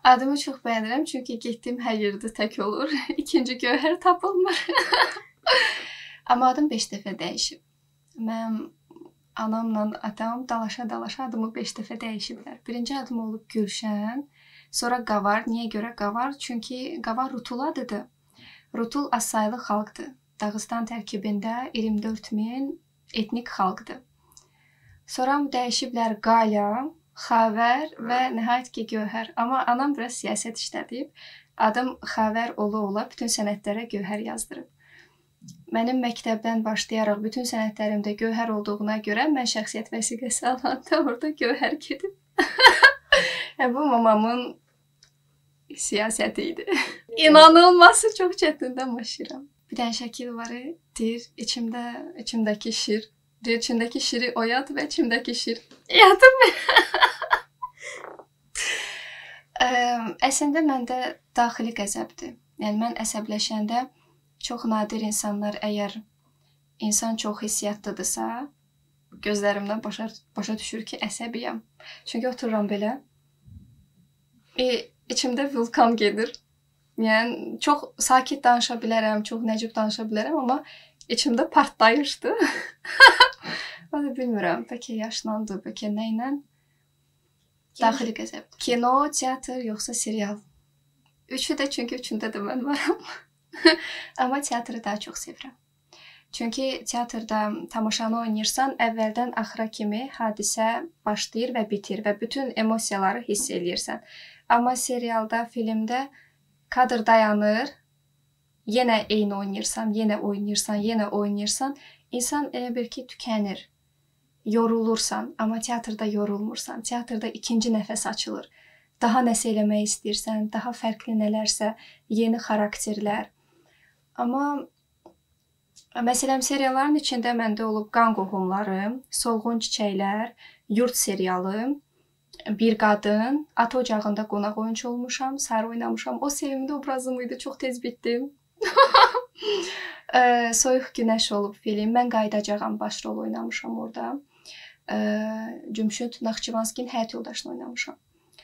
Adımı çox bəyənirəm, çünki getdiyim hər yerdə tək olur. İkinci Gövhər tapılmır. Amma adım 5 dəfə dəyişib. Mənim anamla atam dalaşa-dalaşa adımı 5 dəfə dəyişiblər. Birinci adım olub Gülşən, sonra Qavar. Niyə görə Qavar? Çünki Qavar Rutul adıdır. Rutul azsaylı xalqdır. Dağıstan tərkibində 24 min etnik xalqdır. Sonra dəyişiblər Qalya, Xavər və nəhayət ki Gövhər. Amma anam biraz siyasət işlədib. Adım Xavər ola-ola bütün sənədlərə Gövhər yazdırıb. Mənim məktəbdən başlayaraq bütün sənədlərimdə Gövhər olduğuna görə mən şəxsiyyət vəsiqəsi alanda orada Gövhər gedib. Bu mamamın siyasəti idi. İnanılması çox çətindən başlayıram. Bir dənə şəkil var, deyir, içimdəki şir. Deyir, içindəki şiri oyat və içimdəki şir yatıb. Əslində məndə daxili qəzəbdir. Yəni mən əsəbləşəndə çox nadir insanlar, əgər insan çox hissiyatlıdırsa, gözlərimdən başa düşür ki, əsəbiyəm. Çünki otururam belə, içimdə vulkan gedir. Yəni çox sakit danışa bilərəm, çox nəcib danışa bilərəm, amma içimdə partlayışdı. O da bilmirəm, bəlkə yaşlandı, bəlkə nə ilə. Daxili qəzəbdir. Kino, teatr, yoxsa serial. Üçü də, çünki üçündə də mən varam. Amma teatrı daha çox sevirəm. Çünki teatrda tamaşanı oynayırsan, əvvəldən axıra kimi hadisə başlayır və bitir və bütün emosiyaları hiss eləyirsən. Amma serialda, filmdə kadr dayanır, yenə eyni oynayırsan, yenə oynayırsan, yenə oynayırsan, insan elə bir ki, tükənir, yorulursan, amma teatrda yorulmursan. Teatrda ikinci nəfəs açılır. Daha nəsə eləmək istəyirsən, daha fərqli nələrsə, yeni xarakterlər. Amma məsələn, serialların içində məndə olub Qan qohumları, Solğun çiçəklər, Yurd serialı, Bir qadın, Ata ocağında qonaq oyunçu olmuşam, Sarı oynamışam. O sevimli obrazım idi, çox tez bitdim. Soyuq günəş olub film, mən qayıdacağam başrol oynamışam orada. Cümşüd Naxçıvanskinin həyat yoldaşını oynamışam.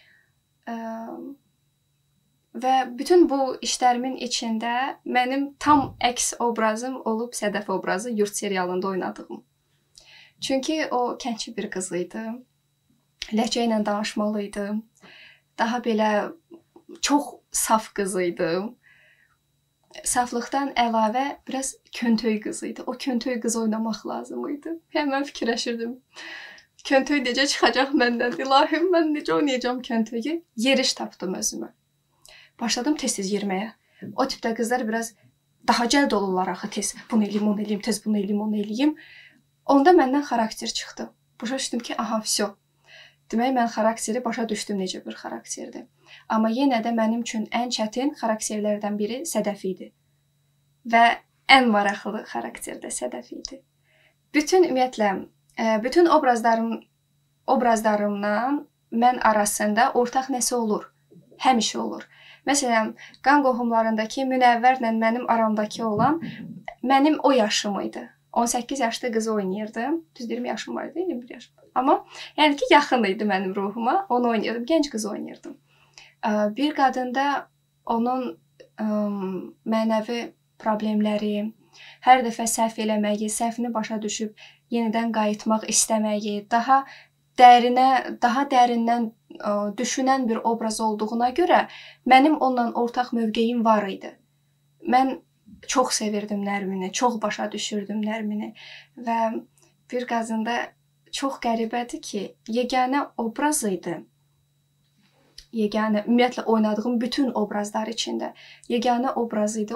Və bütün bu işlərimin içində mənim tam əks obrazım olub Sədəf obrazı Yurd serialında oynadığım. Çünki o kəndçi bir qız idi. Ləhcə ilə danışmalı idi. Daha belə çox saf qız idi. Saflıqdan əlavə biraz köntöy qız idi. O köntöy qız oynamaq lazım idi. Həmən fikirləşirdim. Köntöy necə çıxacaq məndən? İlahim, mən necə oynayacağam köntöyü? Yeriş tapdım özümə. Başladım tez-tez yeriməyə. O tipdə qızlar biraz daha cəld olurlar axı tez. Bunu eləyim, onu eləyim, tez bunu eləyim, onu eləyim. Onda məndən xarakter çıxdı. Başa düşdüm ki, aha, vəsə. Demək, mən xarakteri başa düşdüm necə bir xarakterdir. Amma yenə də mənim üçün ən çətin xarakterlərdən biri Sədəf idi. Və ən maraqlı xarakter də Sədəf idi. Ümumiyyətlə, bütün obrazlarımdan mən arasında ortaq nəsə olur. Həmişə olur. Məsələn, Qan qohumlarındakı Münəvvərlə mənim aramdakı olan mənim o yaşım idi. 18 yaşlı qızı oynayırdım. Düz 20 yaşım vardı, 21 yaşım. Amma yəni ki, yaxın idi mənim ruhuma. Onu oynayırdım, gənc qızı oynayırdım. Bir qadında onun mənəvi problemləri, hər dəfə səhv eləməyi, səhvini başa düşüb yenidən qayıtmaq istəməyi, daha dərindən düşünən bir obraz olduğuna görə mənim onunla ortaq mövqeyim var idi. Mən çox sevirdim Nərmini, çox başa düşürdüm Nərmini və bir qazında çox qəribədir ki, yeganə obraz idi. Yeganə, ümumiyyətlə oynadığım bütün obrazlar içində yeganə obraz idi.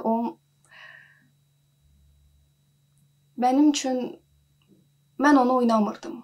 Mənim üçün mən onu oynamırdım.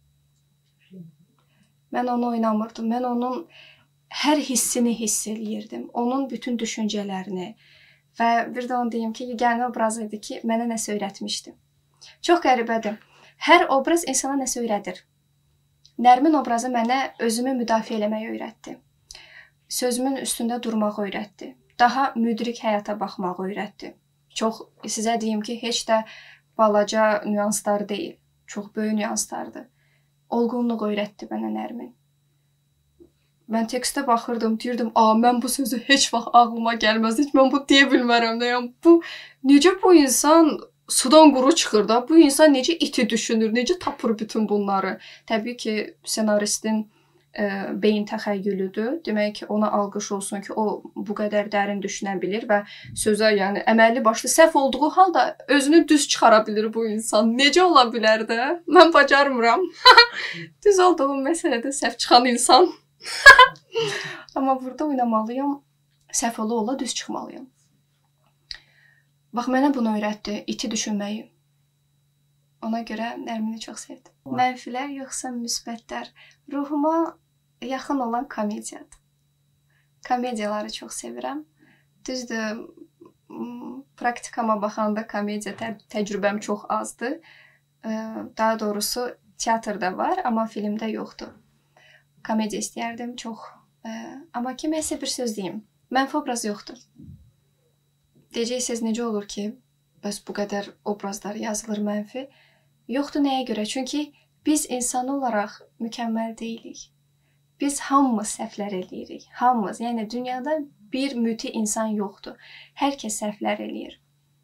Mən onun hər hissini hiss eləyirdim. Onun bütün düşüncələrini. Və bir də onu deyim ki, yeganə obraz idi ki, mənə nəsə öyrətmişdi. Çox qəribədir. Hər obraz insana nəsə öyrədir. Nərmin obrazı mənə özümü müdafiə eləməyi öyrətdi. Sözümün üstündə durmağı öyrətdi. Daha müdrik həyata baxmağı öyrətdi. Çox, sizə deyim ki, heç də balaca nüanslar deyil. Çox böyük nüanslardır. Olğunluq öyrətdi mənə Nərmin. mən tekstə baxırdım, deyirdim, mən bu sözü heç vaxt ağlıma gəlməz, heç mən bu deyə bilmərəm də. Yəni bu necə bu insan sudan quru çıxır da? Bu insan necə iti düşünür, necə tapır bütün bunları? Təbii ki, ssenaristin beyin təxəyyülüdür. Demək ki, ona alqış olsun ki, o bu qədər dərin düşünə bilir və sözə, yəni əməlli başlı səhv olduğu halda özünü düz çıxara bilir bu insan. Necə ola bilər də? Mən bacarmıram. Düz olduğum məsələdə səhv çıxan insan. Amma burada oynamalıyam. Səhv ola düz çıxmalıyam. Bax, mənə bunu öyrətdi, iti düşünməyi. Ona görə Nərmini çox sevdim. Mənfilər yoxsa müsbətlər? Ruhuma yaxın olan komediyadır. Komediyaları çox sevirəm. Düzdür, praktikama baxanda komediya təcrübəm çox azdır. Daha doğrusu teatrda var, amma filmdə yoxdur. Komediya istəyərdim çox. Amma kiməsə bir söz deyim. Mənfi obraz yoxdur. Deyəcəksiniz, necə olur ki, bəs bu qədər obrazlar yazılır mənfi? Yoxdur, nəyə görə? Çünki biz insan olaraq mükəmməl deyilik. Biz hamımız səhvlər eləyirik. Hamımız. Yəni, dünyada bir müti insan yoxdur. Hər kəs səhvlər eləyir.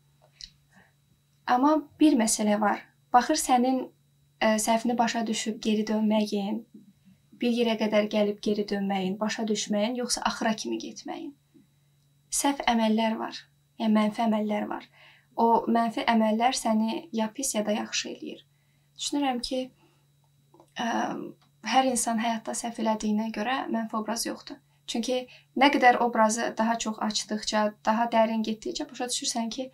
Amma bir məsələ var. Baxır, sənin səhvini başa düşüb geri dönməyin, bir yerə qədər gəlib geri dönməyin, başa düşməyin, yoxsa axıra kimi getməyin. Səhv əməllər var. Yəni, mənfi əməllər var. O mənfi əməllər səni ya pis, ya da yaxşı eləyir. Düşünürəm ki, hər insan həyatda səhv elədiyinə görə mənfi obraz yoxdur. Çünki nə qədər obrazı daha çox açdıqca, daha dərin getdikcə başa düşürsən ki,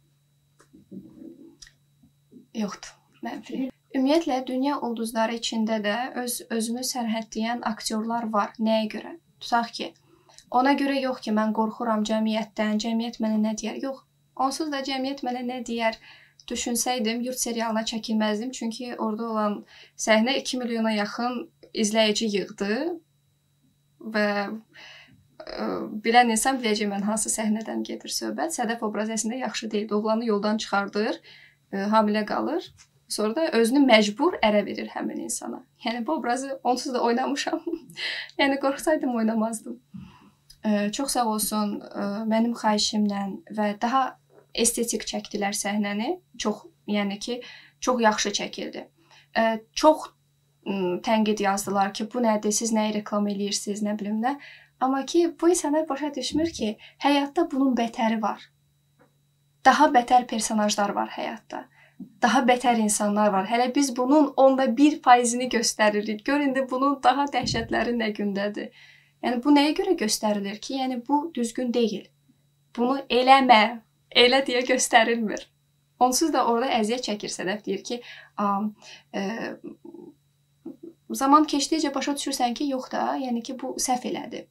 yoxdur mənfi. Ümumiyyətlə, dünya ulduzları içində də özünü sərhədləyən aktyorlar var. Nəyə görə? Tutaq ki, ona görə yox ki, mən qorxuram cəmiyyətdən, cəmiyyət mənə nə deyər? Yox. Onsuz da cəmiyyət mənə nə deyər düşünsəydim, yurt serialına çəkilməzdim. Çünki orada olan səhnə 2 milyona yaxın izləyici yığdı və bilən insan biləcək mən hansı səhnədən gedir söhbət. Sədəf obrazı əslində yaxşı deyil. Oğlanı yoldan çıxardır, hamilə qalır. Sonra da özünü məcbur ərə verir həmin insana. Yəni, bu obrazı onsuz da oynamışam. Yəni, qorxsaydım oynamazdım. Çox sağ olsun mənim xahişimlə və daha estetik çəkdilər səhnəni. Yəni ki, çox yaxşı çəkildi. Çox tənqid yazdılar ki, bu nədir, siz nəyi reklam eləyirsiniz, nə bilim nə. Amma ki, bu insanlar başa düşmür ki, həyatda bunun bətəri var. Daha bətər personajlar var həyatda. Daha bətər insanlar var. Hələ biz bunun 1% göstəririk. Görün də bunun daha dəhşətləri nə gündədir. Yəni, bu nəyə görə göstərilir ki? Yəni, bu düzgün deyil. Bunu eləmə, elə deyə göstərilmir. Onsuz da orada əziyyət çəkir Sədəf. Deyir ki, zaman keçdikcə başa düşürsən ki, yox da, yəni ki, bu səhv elədi.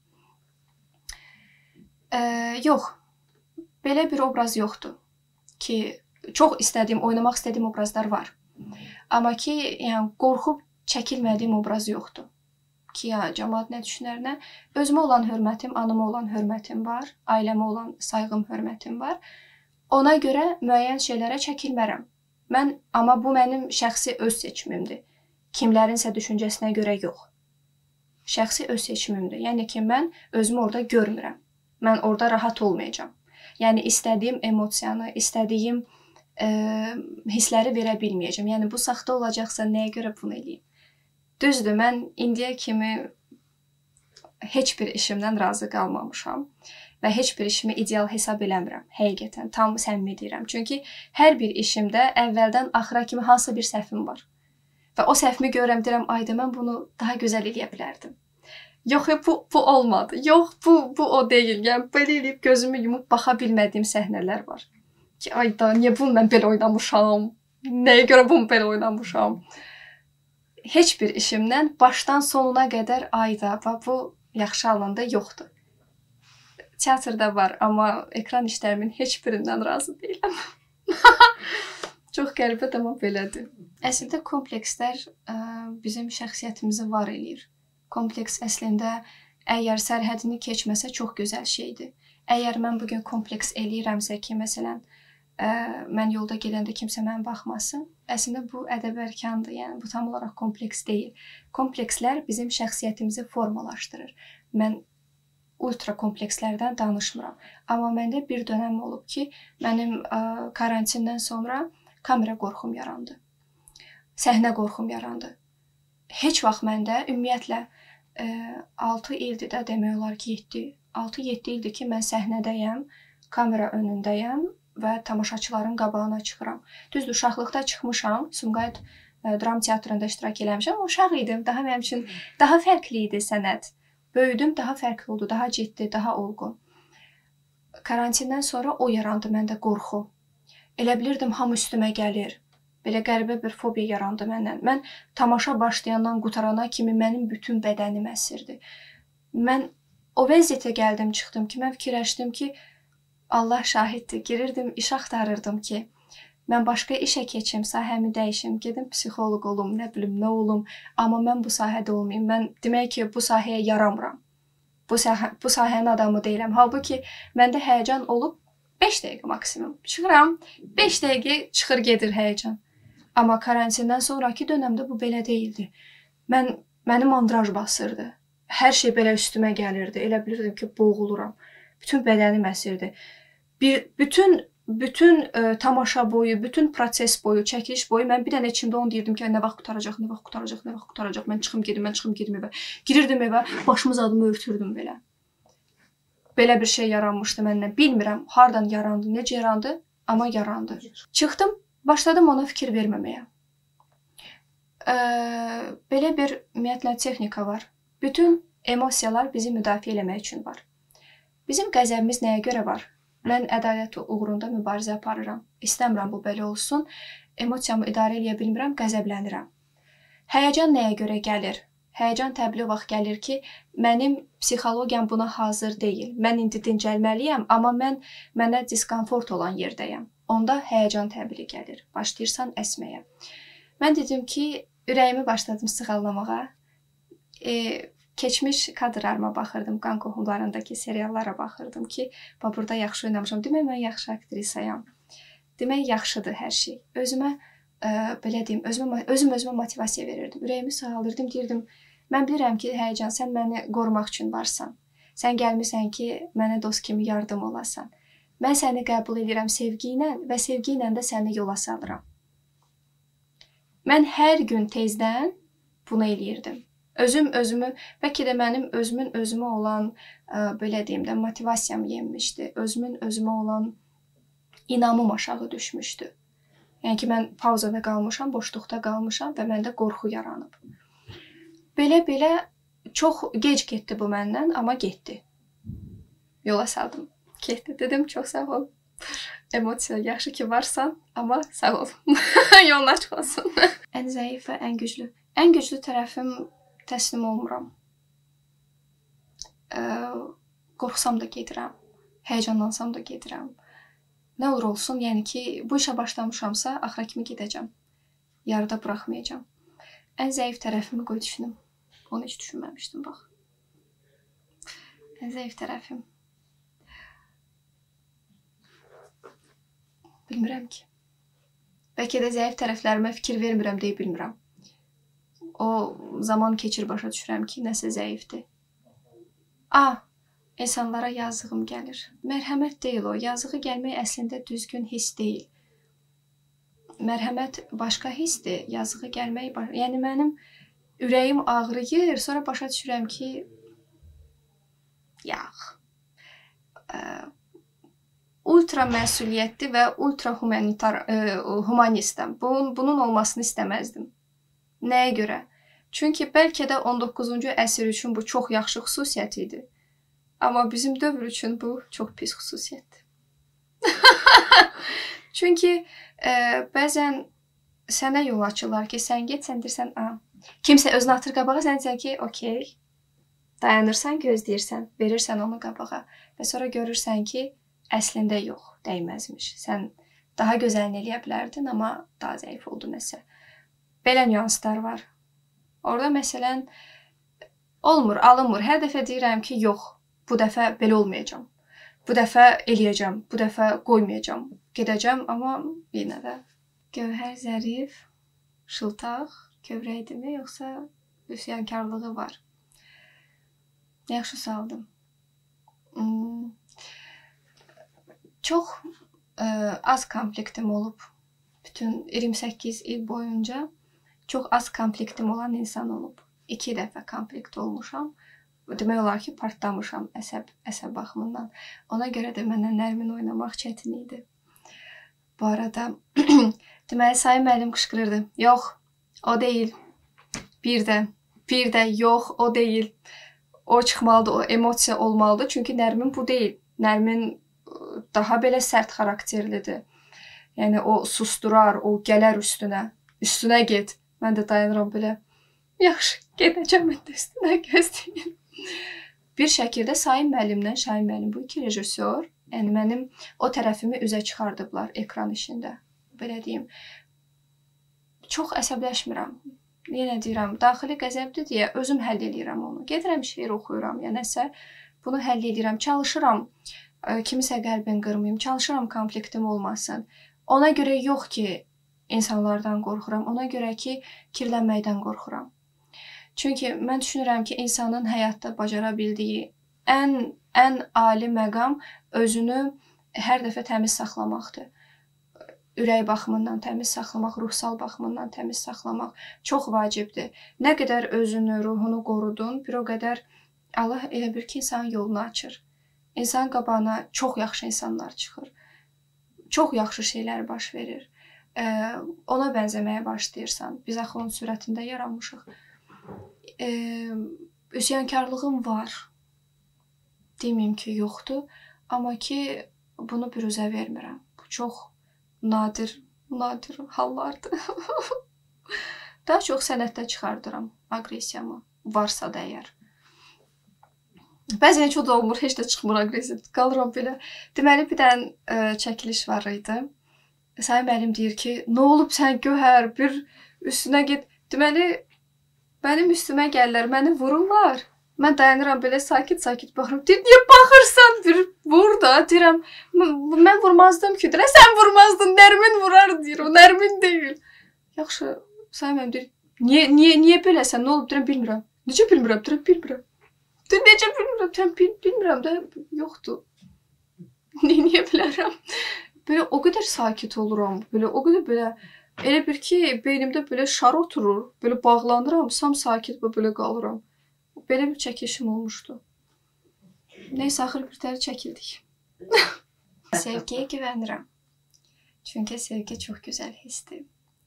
Yox, belə bir obraz yoxdur ki, çox istədiyim, oynamaq istədiyim obrazlar var. Amma ki, yəni, qorxub çəkilmədiyim obraz yoxdur. Ki, ya, cəmaat nə düşünər, nə? Özümə olan hörmətim, anıma olan hörmətim var, ailəmə olan sayğım, hörmətim var. Ona görə müəyyən şeylərə çəkilmərəm. Amma bu mənim şəxsi öz seçimimdir. Kimlərinsə düşüncəsinə görə yox. Şəxsi öz seçimimdir. Yəni ki, mən özümü orada görmürəm. Mən orada rahat olmayacağam. Yəni, istədiyim emosiyanı, istədiyim hissləri verə bilməyəcəm. Yəni, bu saxta olacaqsa, nəyə görə bunu eləyim? Düzdür, mən indiyə kimi heç bir işimdən razı qalmamışam və heç bir işimi ideal hesab eləmirəm. Həqiqətən, tam səmimi deyirəm. Çünki hər bir işimdə əvvəldən axıra kimi hansı bir səhvim var. Və o səhvimi görürəm, deyirəm, ayda mən bunu daha gözəl eləyə bilərdim. Yox, bu olmadı. Yox, bu o deyil. Yəni, belə eləyib gözümü yumub baxa bilmədiyim səhnələr var. Ki, ayda, niyə bunu mən belə oynamışam? Nəyə görə bunu belə oynamışam? Heç bir işimdən başdan sonuna qədər ayda və bu yaxşı alanda yoxdur. Teatrda var, amma ekran işlərimin heç birindən razı deyiləm. Çox qəribə, amma belədir. Əslində komplekslər bizim şəxsiyyətimizi var eləyir. Kompleks əslində əgər sərhədini keçməsə çox gözəl şeydir. Əgər mən bugün kompleks eləyirəmsə ki, məsələn, mən yolda gedəndə kimsə mənə baxmasın. Əslində bu ədəb-ərkandır. Yəni bu tam olaraq kompleks deyil. Komplekslər bizim şəxsiyyətimizi formalaşdırır. Mən ultra komplekslərdən danışmıram. Amma məndə bir dönəm olub ki, mənim karantindən sonra kamera qorxum yarandı. Səhnə qorxum yarandı. Heç vaxt məndə ümumiyyətlə 6 ildir də demək olar ki, 6-7 ildir ki, mən səhnədəyəm, kamera önündəyəm və tamaşaçıların qabağına çıxıram. Düzdür, uşaqlıqda çıxmışam, Sumqayıt dram teatrında iştirak eləmişəm. Uşaq idim, daha mənim üçün daha fərqli idi sənət. Böyüdüm, daha fərqli oldu, daha ciddi, daha olğun. Karantindən sonra o yarandı məndə qorxu. Elə bilirdim, hamı üstümə gəlir. Belə qəribə bir fobiya yarandı məndən. Mən tamaşa başlayandan qutarana kimi mənim bütün bədənim əsirdi. Mən o vəziyyətə gəldim, çıxdım ki, mən fikirləşdim ki, Allah şahiddir. Girirdim, iş axtarırdım ki, mən başqa işə keçim, sahəmi dəyişim, gedim psixoloq olum, nə bilim, nə olum. Amma mən bu sahədə olmayım. Mən demək ki, bu sahəyə yaramıram. Bu sahənin adamı deyiləm. Halbuki məndə həyəcan olub 5 dəqiqə maksimum. Çıxıram, 5 dəqiqə çıxır gedir həyəcan. Amma karantindən sonraki dönəmdə bu belə deyildi. Mənim mandraj basırdı. Hər şey belə üstümə gəlirdi. Elə bilirdim ki, boğuluram. Bütün bədənim əsirdi. Bütün tamaşa boyu, bütün proses boyu, çəkiliş boyu mən bir dənə içimdə onu deyirdim ki, nə vaxt qutaracaq, nə vaxt qutaracaq, nə vaxt qutaracaq. Mən çıxım gedim evə. Girirdim evə, başımı zadımı örtürdüm belə. Belə bir şey yaranmışdı məndən. Bilmirəm, hardan yarandı, necə yarandı, amma yarandı. Çıxdım. Başladım ona fikir verməməyə. Belə bir ümumiyyətlə texnika var. Bütün emosiyalar bizi müdafiə eləmək üçün var. Bizim qəzəbimiz nəyə görə var? Mən ədalət uğrunda mübarizə aparıram. İstəmirəm bu belə olsun. Emosiyamı idarə eləyə bilmirəm, qəzəblənirəm. Həyəcan nəyə görə gəlir? Həyəcan təbii vaxt gəlir ki, mənim psixologiyam buna hazır deyil. Mən indi dincəlməliyəm, amma mənə diskomfort olan yerdəyəm. Onda həyəcan təbii gəlir. Başlayırsan əsməyə. Mən dedim ki, ürəyimi başladım sığallamağa. Keçmiş kadrlarıma baxırdım, qan qohumlarındakı seriallara baxırdım ki, burada yaxşı oynamışam. Demək, mən yaxşı aktrisayam. Demək, yaxşıdır hər şey. Özümə, belə deyim, özümə motivasiya verirdim. Ürəyimi sağalırdım, deyirdim, mən bilirəm ki, həyəcan, sən məni qorumaq üçün varsan. Sən gəlmirsən ki, mənə dost kimi yardım olasan. Mən səni qəbul edirəm sevgi ilə və sevgi ilə də səni yola salıram. Mən hər gün tezdən bunu eləyirdim. Özümü, bəlkə də mənim özümün özümə olan, belə deyim də, motivasiyam yenmişdi. Özümün özümə olan inamım aşağı düşmüşdü. Yəni ki, mən pauzada qalmışam, boşluqda qalmışam və məndə qorxu yaranıb. Belə çox gec getdi bu məndən, amma getdi. Yola saldım. Getdi. Dedim, çox sağ ol. Emosiya yaxşı ki varsan, amma sağ ol. Yolun açıq olsun. Ən zəif və ən güclü. Ən güclü tərəfim təslim olmuram. Qorxsam da gedirəm. Həyəcanlansam da gedirəm. Nə olur olsun, yəni ki, bu işə başlamışamsa, axıra kimi gedəcəm. Yarıda buraxmayacam. Ən zəif tərəfimi qoy düşünüm. Onu heç düşünməmişdim, bax. Ən zəif tərəfim. Bilmirəm ki. Bəlkə də zəif tərəflərimə fikir vermirəm deyə bilmirəm. O zaman keçir başa düşürəm ki, nəsə zəifdir. İnsanlara yazığım gəlir. Mərhəmət deyil o. Yazığı gəlmək əslində düzgün his deyil. Mərhəmət başqa hissdir. Yazığı gəlmək... Yəni, mənim ürəyim ağrıyır. Sonra başa düşürəm ki, ultra məsuliyyətli və ultra humanistəm. Bunun olmasını istəməzdim. Nəyə görə? Çünki bəlkə də 19-cu əsr üçün bu çox yaxşı xüsusiyyət idi. Amma bizim dövr üçün bu çox pis xüsusiyyətdir. Çünki bəzən sənə yol açırlar ki, sən get, sən deyirsən, kimsə özünü atır qabağa, sən deyirsən ki, okey, dayanırsan, gözləyirsən, verirsən onu qabağa və sonra görürsən ki, əslində yox, dəyməzmiş. Sən daha gözəlini eləyə bilərdin, amma daha zəif oldu nəsə. Belə nüanslar var. Orada məsələn, olmur, alınmır. Hər dəfə deyirəm ki, yox, bu dəfə belə olmayacam. Bu dəfə eləyəcəm, bu dəfə qoymayacam. gedəcəm, amma yenə də Gövhər zərif, şıltaq, kövrəkdirmi, yoxsa üsyankarlığı var? Yaxşı saldım. Çox az konfliktim olub. Bütün 28 il boyunca çox az konfliktim olan insan olub. 2 dəfə konflikt olmuşam. Demək olar ki, partlamışam əsəb baxımından. Ona görə də mənə Nərmin oynamaq çətin idi. Bu arada deməli Sayın müəllim qışqırırdı. Yox, o deyil. Bir də yox, o deyil. O çıxmalıdır, o emosiya olmalıdır. Çünki Nərmin bu deyil. Nərmin daha belə sərt xarakterlidir. Yəni o susturar, o gələr üstünə. Üstünə get. Mən də dayanıram belə. Yaxşı, gedəcəm mən də üstünə gözləyim. Bir şəkildə Sayın müəllimlə, Şahin müəllim bu iki rejissor, yəni mənim o tərəfimi üzə çıxardıblar ekran işində. Belə deyim. Çox əsəbləşmirəm. Yenə deyirəm, daxili qəzəbdir deyə özüm həll edirəm onu. Gedirəm şeir oxuyuram, ya nəsə bunu həll edirəm. Çalışıram kimisə qəlbini qırmayım, çalışıram konfliktim olmasın. Ona görə yox ki, insanlardan qorxuram. Ona görə ki, kirlənməkdən qorxuram. Çünki mən düşünürəm ki, insanın həyatda bacara bildiyi ən ali məqam özünü hər dəfə təmiz saxlamaqdır. Ürək baxımından təmiz saxlamaq, ruhsal baxımından təmiz saxlamaq çox vacibdir. Nə qədər özünü, ruhunu qorudun, bir o qədər Allah elə bir ki, insanın yolunu açır. İnsanın qabağına çox yaxşı insanlar çıxır. Çox yaxşı şeylər baş verir. Ona bənzəməyə başlayırsan. Biz axı onun sürətində yaranmışıq. Üsyankarlığım var. Deməyim ki, yoxdur. Amma ki, bunu büruzə vermirəm. Bu çox nadir hallardır. Daha çox sənətdə çıxardıram aqressiyamı. Varsa da əgər. Bəzən heç o da olmur, heç də çıxmır aqressiya. Qalıram belə. Deməli, bir dənə çəkiliş var idi. Sayın müəllim deyir ki, nə olub sən Gövhər, bir üstünə get. Deməli, mənim üstümə gəlirlər, məni vururlar. Mən dayanıram belə sakit-sakit baxıram. Deyir, niyə baxırsan? Bir vur da. Deyirəm, mən vurmazdım ki. Deyir, sən vurmazdın, Nərmin vurar deyir. O Nərmin deyil. Yaxşı, Sayın müəllim deyir, niyə beləsən? Nə olub? Deyirəm, bilmirəm. Necə bilmirəm? Deyirəm, bilmirəm. Deyir, necə bilmirəm? Deyirəm, bilmirəm də yoxdur. Niyə bilərəm? Belə o qədər sakit oluram. Belə o qədər belə elə bir ki, beynimdə belə şar oturur. Belə bağlanıram, sam sakit belə qalıram. Belə bir çəkilişim olmuşdu. Neysə, axır bir təhər çəkildik. Sevgiyə güvənirəm. Çünki sevgi çox gözəl hissdir.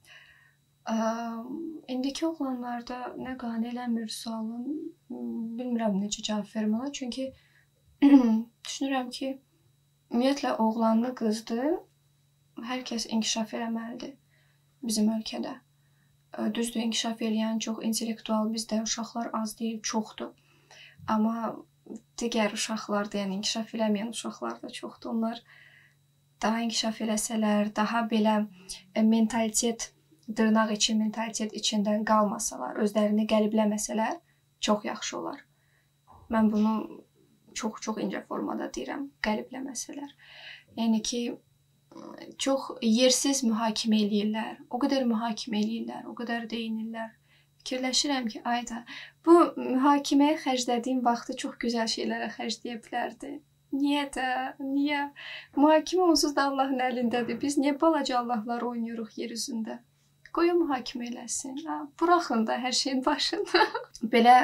İndiki oğlanlarda nə qane eləmir sualın, bilmirəm necə cavab verim ona. Çünki düşünürəm ki, ümumiyyətlə oğlanlı qızdır, hər kəs inkişaf eləməlidir bizim ölkədə. Düzdür, inkişaf eləyən çox intellektual bizdə uşaqlar az deyil, çoxdur. Amma digər uşaqlarda, yəni inkişaf eləməyən uşaqlar da çoxdur. Onlar daha inkişaf eləsələr, daha belə mentalitet, dırnaq için mentalitet içindən qalmasalar, özlərini qəlibləməsələr, çox yaxşı olar. Mən bunu çox incə formada deyirəm, qəlibləməsələr. Yəni ki, çox yersiz mühakimə eləyirlər, o qədər mühakimə eləyirlər, o qədər deyinirlər. Fikirləşirəm ki, ayda, bu mühakiməyə xərclədiyim vaxtı çox gözəl şeylərə xərcləyə bilərdi. Niyə də, niyə? Mühakimə onsuz da Allahın əlindədir. Biz niyə balaca Allahlar oynuyoruq yer üzündə? Qoy o mühakimə eləsin. Buraxın da hər şeyin başında. Belə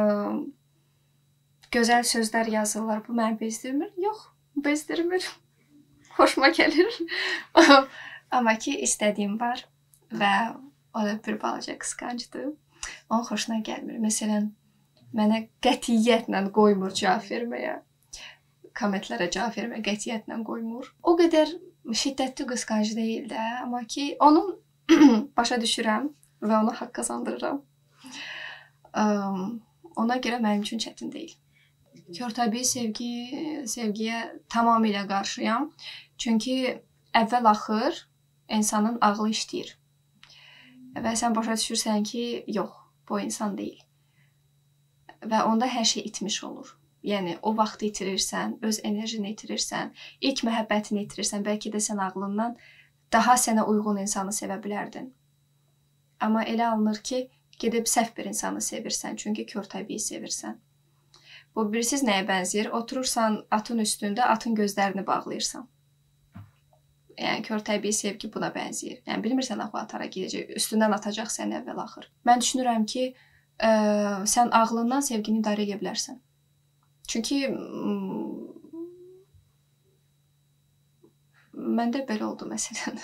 gözəl sözlər yazırlar. Bu məni bezdirmir? Yox, bezdirmir. Xoşuma gəlir. Amma ki, istədiyim var və o da bir balaca qısqancdır. Onun xoşuna gəlmir. Məsələn, mənə qətiyyətlə qoymur cavab verməyə. Kommentlərə cavab verməyə qətiyyətlə qoymur. O qədər şiddətli qısqanc deyil də. Amma ki, onun başa düşürəm və ona haqq qazandırıram. Ona görə mənim üçün çətin deyil. Körtəbii sevgiyə tamamilə qarşıyam. Çünki əvvəl-axır insanın ağlı işləyir. Və sən başa düşürsən ki, yox, bu insan deyil. Və onda hər şey itmiş olur. Yəni o vaxtı itirirsən, öz enerjini itirirsən, ilk məhəbbətini itirirsən, bəlkə də sən ağlından daha sənə uyğun insanı sevə bilərdin. Amma elə alınır ki, gedib səhv bir insanı sevirsən, çünki kör təbii sevirsən. Bu bilirsiniz nəyə bənzəyir? Oturursan atın üstündə, atın gözlərini bağlayırsan. Yəni kör təbii sevgi buna bənzəyir. Yəni bilmirsən axı atara gedəcək, üstündən atacaq səni əvvəl axır. Mən düşünürəm ki, sən ağlından sevgini idarə edə bilərsən. Çünki məndə belə oldu məsələn.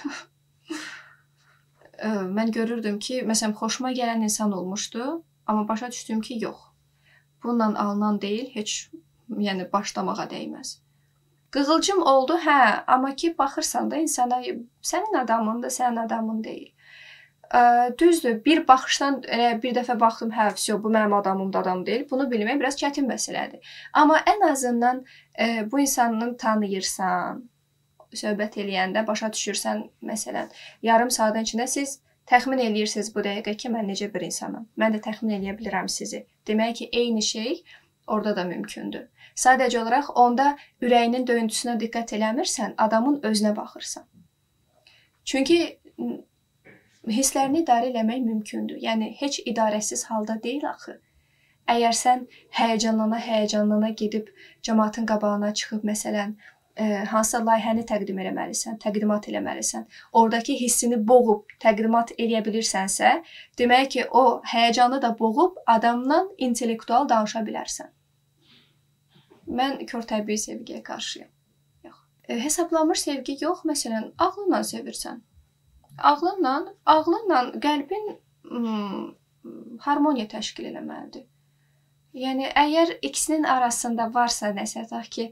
Mən görürdüm ki, məsələn, xoşuma gələn insan olmuşdu, amma başa düşdüm ki, yox. Bununla alınan deyil, heç yəni başlamağa dəyməz. Qığılcım oldu, hə, amma ki, baxırsan da insana, sənin adamın da, sənin adamın deyil. Düzdür, bir baxışdan bir dəfə baxdım, hə, bu mənim adamım da adam deyil. Bunu bilmək biraz çətin məsələdir. Amma ən azından bu insanı tanıyırsan, söhbət eləyəndə başa düşürsən, məsələn, yarım saatın içində siz təxmin eləyirsiniz bu dəqiqə ki, mən necə bir insanım. Mən də təxmin eləyə bilirəm sizi. Demək ki, eyni şey orada da mümkündür. Sadəcə olaraq onda ürəyinin döyüntüsünə diqqət eləmirsən, adamın özünə baxırsan. Çünki hisslərini idarə eləmək mümkündür. Yəni, heç idarəsiz halda deyil axı. Əgər sən həyəcanlana gedib cəmaatın qabağına çıxıb, məsələn, hansısa layihəni təqdimat eləməlisən, oradakı hissini boğub təqdimat eləyə bilirsənsə, demək ki, o həyəcanı da boğub adamla intellektual danışa bilərsən. Mən kör təbii sevgiyə qarşıyam. Yox. Hesablanmış sevgi yox, məsələn, ağlınla sevirsən. Ağlınla qəlbin harmoniya təşkil eləməlidir. Yəni, əgər ikisinin arasında varsa nəsə, tutaq ki,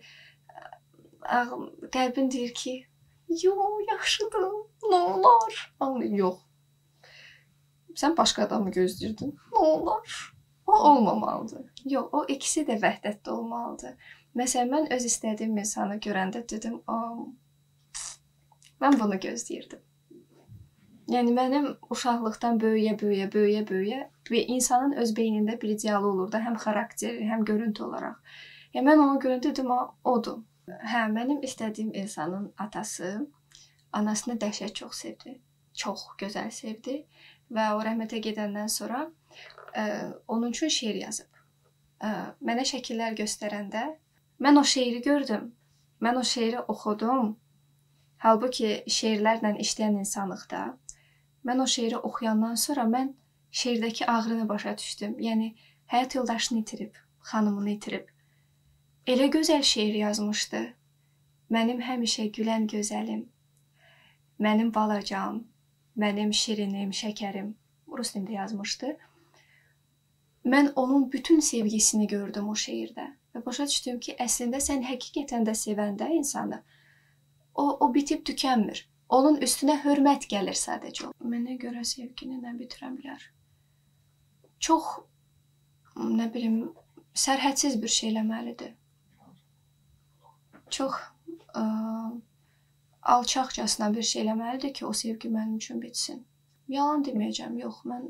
qəlbin deyir ki, yox, yaxşıdır, nə olar? Yox. Sən başqa adamı gözləyirdin, nə olar? O olmamalıdır. Yox, o ikisi də vəhdətdə olmalıdır. Məsələn, mən öz istədiyim insanı görəndə dedim, mən bunu gözləyirdim. Yəni, mənim uşaqlıqdan böyüyə insanın öz beynində bir idealı olurdu, həm xarakteri, həm görüntü olaraq. Yəni, mən onu görəndə dedim, odur. Hə, mənim istədiyim insanın atası anasını dəhşət çox sevdi. Çox gözəl sevdi və o rəhmətə gedəndən sonra onun üçün şeir yazıb. Mənə şəkillər göstərəndə mən o şeiri gördüm, mən o şeiri oxudum. Halbuki şeirlərlə işləyən insanlıqda mən o şeiri oxuyandan sonra mən şeirdəki ağrını başa düşdüm. Yəni, həyat yoldaşını itirib, xanımını itirib. Elə gözəl şeir yazmışdı. Mənim həmişə gülən gözəlim, mənim balacam, mənim şirinim, şəkərim. Rus dilində yazmışdı. Mən onun bütün sevgisini gördüm o şeirdə. Və başa düşdüm ki, əslində sən həqiqətən də sevəndə insanı, o bitib tükənmir. Onun üstünə hörmət gəlir sadəcə. Mənə görə sevgini nə bitirə bilər? Çox, nə bilim, sərhədsiz bir şey eləməlidir. Çox alçaqcasına bir şey eləməlidir ki, o sevgi mənim üçün bitsin. Yalan deməyəcəm, yox, mən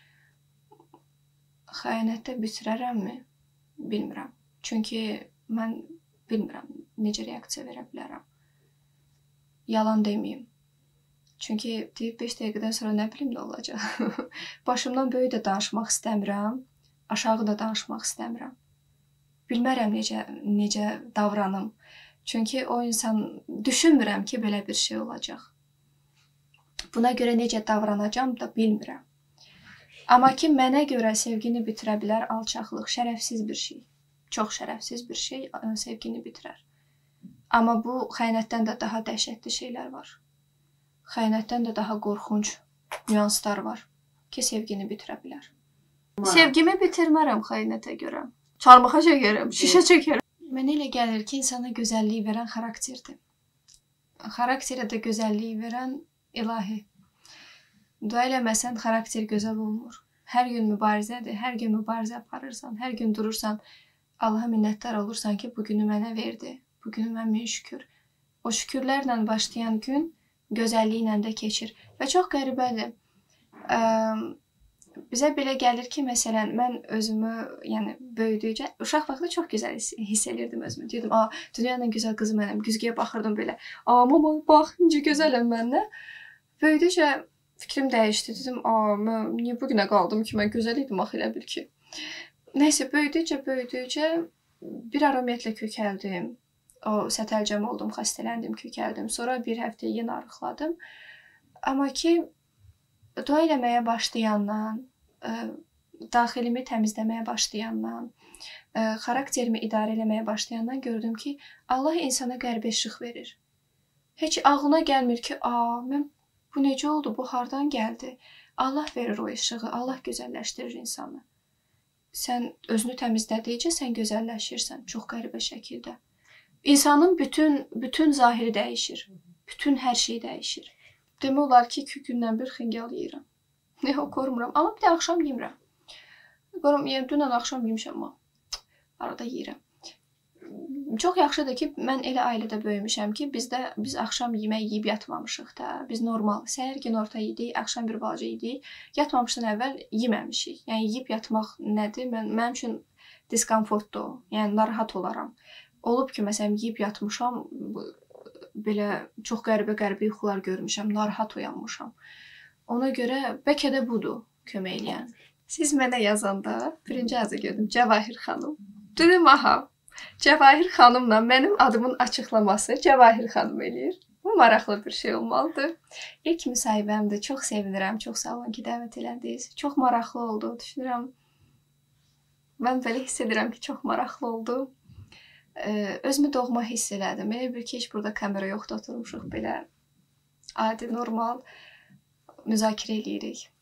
xəyanətdə bitirərəmmi? Bilmirəm. Çünki mən bilmirəm necə reaksiya verə bilərəm. Yalan deməyim. Çünki deyib 5 dəqiqədən sonra nə bilim nə olacaq. Başımdan böyük də danışmaq istəmirəm, aşağı da danışmaq istəmirəm. Bilmərəm necə davranım. Çünki o insan düşünmürəm ki, belə bir şey olacaq. Buna görə necə davranacam da bilmirəm. Amma ki, mənə görə sevgini bitirə bilər alçaqlıq, şərəfsiz bir şey. Çox şərəfsiz bir şey sevgini bitirər. Amma bu xəyanətdən də daha dəhşətli şeylər var. Xəyanətdən də daha qorxunc nüanslar var ki, sevgini bitirə bilər. Sevgimi bitirmərəm xəyanətə görə. Çarmıxa çəkərəm, şişə çəkərəm. Mənə elə gəlir ki, insana gözəlliyi verən xarakterdir. Xarakterə də gözəlliyi verən ilahi. Dua eləməsən, xarakter gözəl olmur. Hər gün mübarizədir, hər gün mübarizə aparırsan, hər gün durursan, Allaha minnətdar olursan ki, bugünü mənə verdi, bugünü mən min şükür. O şükürlərlə başlayan gün gözəlliyi ilə də keçir. Və çox qəribədir. bizə belə gəlir ki, məsələn, mən özümü, yəni böyüdükcə uşaq vaxtı çox gözəl hiss edirdim özümü. Deyirdim, dünyanın ən gözəl qızı mənəm. Güzgüyə baxırdım belə. Mama, bax, necə gözələm mən də. Böyüdükcə fikrim dəyişdi. Dedim, mən niyə bu günə qaldım ki, mən gözəl idim axı elə bil ki. Nəysə, böyüdükcə bir ara ümumiyyətlə kökəldim. Sətəlcəm oldum, xəstələndim, kökəldim. Sonra bir həftə yenə arıqladım. Amma ki, dua eləməyə başlayandan, daxilimi təmizləməyə başlayandan, xarakterimi idarə eləməyə başlayandan gördüm ki, Allah insana qəlbə işıq verir. Heç ağlına gəlmir ki, mən bu necə oldu, bu hardan gəldi? Allah verir o işığı, Allah gözəlləşdirir insanı. Sən özünü təmizlədikcə sən gözəlləşirsən, çox qəribə şəkildə. İnsanın bütün zahiri dəyişir, bütün hər şey dəyişir. Demək olar ki, 2 gündən bir xingal yeyirəm. Qormuram. Amma bir də axşam yemirəm. Dünən axşam yemişəm, amma arada yeyirəm. Çox yaxşıdır ki, mən elə ailədə böyümüşəm ki, biz axşam yemək yeyib yatmamışıq da. Biz normal, səhər günorta yedik, axşam bir balaca yedik. Yatmamışdan əvvəl yeməmişik. Yəni, yeyib yatmaq nədir? Mənim üçün diskomfortdur. Yəni, narahat olaram. Olub ki, məsələn, yeyib yatmışam, belə çox qəribə yuxular görmüşəm, narahat oyanmışam. Ona görə bəlkə də budur kömək eləyən. Siz mənə yazanda birinci yazı gördüm, Cəvahir xanım. Dedim, Cəvahir xanımla mənim adımın açıqlaması Cəvahir xanım eləyir. Bu maraqlı bir şey olmalıdır. İlk müsahibəmdir, çox sevinirəm, çox sağ olun ki, dəvət elədiniz. Çox maraqlı oldu, düşünürəm. Mən belə hiss edirəm ki, çox maraqlı oldu. Özümü doğma hiss elədim. Elə bir ki, heç burada kamera yoxdur, oturmuşuq belə adi, normal müzakirə eləyirik.